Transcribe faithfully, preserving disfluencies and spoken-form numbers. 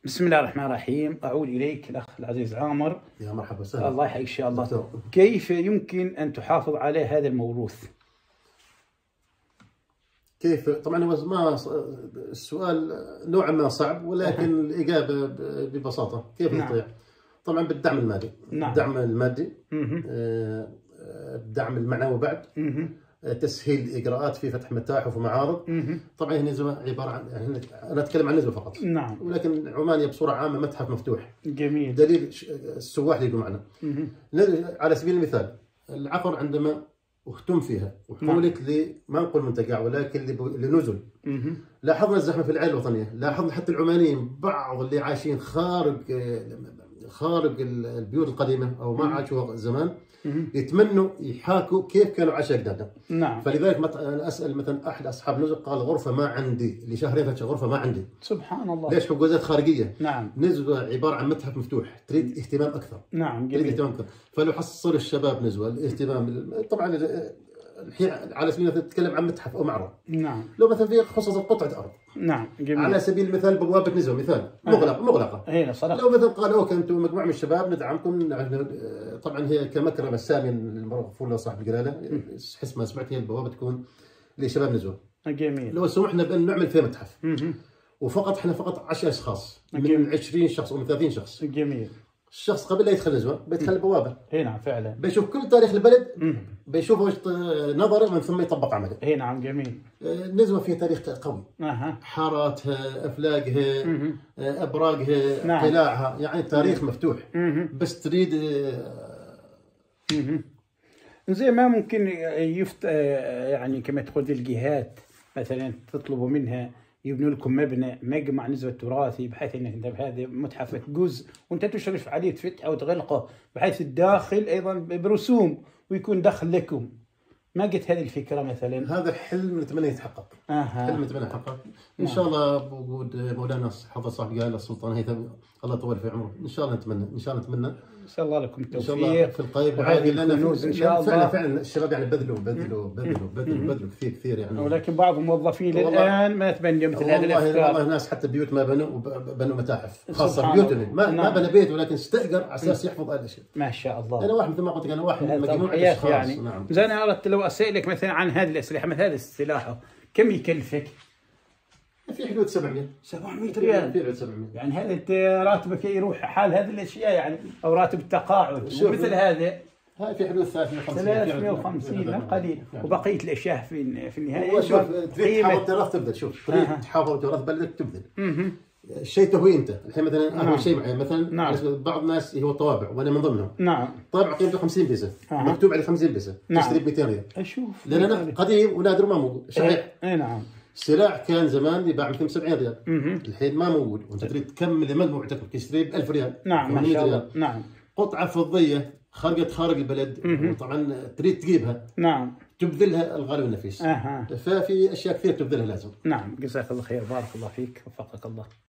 بسم الله الرحمن الرحيم. أعود إليك الأخ العزيز عامر. يا مرحبا وسهلا. الله يحييك إن شاء الله. دكتور. كيف يمكن أن تحافظ على هذا الموروث؟ كيف؟ طبعا هو ما السؤال نوعا ما صعب، ولكن الإجابة ببساطة كيف نعم. نطيع؟ طبعا بالدعم المالي. نعم. الدعم المادي، مه. الدعم المعنوي بعد، مه. تسهيل الإجراءات في فتح متاحف ومعارض. مه. طبعا هي نزوة عبارة عن يعني أنا أتكلم عن نزوة فقط. نعم. ولكن عمانية بصورة عامة متحف مفتوح. جميل. دليل السواح اللي يجوا معنا. مه. على سبيل المثال العقر عندما اهتم فيها وحولت لي ما نقول منتجع ولكن لنزل، لاحظنا الزحمه في العائله الوطنيه، لاحظنا حتى العمانيين بعض اللي عايشين خارج خارج البيوت القديمه او ما عاشوها زمان يتمنوا يحاكوا كيف كانوا عايشين اجدادنا. نعم. فلذلك انا اسال مثلا احد اصحاب نزل قال غرفه ما عندي لشهرين ثلاث غرفه ما عندي. سبحان الله. ليش؟ حجوزات خارجيه. نعم. نزوه عباره عن متحف مفتوح، تريد اهتمام اكثر. نعم جميل. تريد اهتمام اكثر، فلو حصل الشباب نزوه الاهتمام طبعا الحين على سبيل المثال تتكلم عن متحف او معرض. نعم. لو مثلا في خصص قطعه ارض. نعم جميل. على سبيل المثال بوابه نزوه مثال مغلقه مغلقه. هنا صراحة. لو مثلا قالوا اوكي انتم مجموعه من الشباب ندعمكم، طبعا هي كمكرمه السامي المغفور له صاحب الجلاله، حسب ما سمعت هي البوابه تكون لشباب نزوه. جميل. لو سمحنا بان نعمل فيها متحف. وفقط احنا فقط عشرة اشخاص من عشرين شخص او من ثلاثين شخص. جميل. الشخص قبل لا يدخل نزوه بيدخل البوابه. اي نعم فعلا. بيشوف كل تاريخ البلد، بيشوف وش نظره من ثم يطبق عمله. اي نعم جميل. النزوه فيها تاريخ قوي. اها. حاراتها، افلاقها، ابراجها، نعم. قلاعها، يعني تاريخ مفتوح. مه. بس تريد زي ما ممكن يفت يعني كما تقول الجهات مثلا تطلبوا منها يبنوا لكم مبنى مجمع نزوة تراثي، بحيث انك هذا متحف جزء وانت تشرف عليه تفتحه وتغلقه، بحيث الداخل ايضا برسوم ويكون دخل لكم. ما قلت هذه الفكره مثلا؟ هذا حلم نتمنى يتحقق. اها. حلم نتمنى يتحقق ان شاء الله بوجود مولانا حضر صاحب قال السلطان هيثم الله يطول في عمره. ان شاء الله نتمنى ان شاء الله نتمنى ان شاء الله لكم التوفيق ان شاء الله في القريب العاجل لنا ان شاء الله. فعلا فعلا الشباب يعني بذلوا بذلوا بذلوا بذلوا بذلوا كثير كثير يعني. ولكن بعض الموظفين الان ما تبنوا مثل هذه الافكار. والله ناس حتى بيوت ما بنوا وبنوا متاحف خاصه بيوتهم، ما ما بنى بيت ولكن استاجر على اساس يحفظ هذا الشيء. ما شاء الله. انا واحد مثل ما قلت لك انا واحد من مجموعه اشخاص يعني. نعم. زين انا اردت لو اسالك مثلا عن هذه الاسلحه، مثل هذا السلاح كم يكلفك؟ في حدود سبعمية سبعمية ريال. في حدود سبعمية. يعني هذا انت راتبك يروح حال هذه الاشياء يعني، او راتب التقاعد مثل هذا. هاي في حدود ثلاثمية وخمسين. ثلاثمية وخمسين قليل. وبقيه الاشياء في في النهايه شوف تريد تحافظ التراث تبذل. شوف تريد تحافظ تراث بلدك تبذل. الشيء تهوي انت الحين مثلا اهم نعم. شيء معي مثلا نعم. بعض الناس هو الطوابع وانا من ضمنهم. نعم. طابع قيمته خمسين بيسه آه. مكتوب عليه خمسين بيسه نعم. تشتري ب مئتين ريال. اشوف لان انا قديم ونادر ما موجود صحيح. اي نعم. السلاح كان زمان يباع مئتين وسبعين ريال. مه. الحين ما موجود وانت تريد تكمل مجموعتك تشتري ب ألف ريال. نعم ما شاء الله. نعم. قطعه فضيه خرجت خارج البلد وطبعا تريد تجيبها. نعم. تبذلها الغالي والنفيس. اها. ففي اشياء كثير تبذلها لازم. نعم جزاك الله خير، بارك الله فيك، وفقك الله.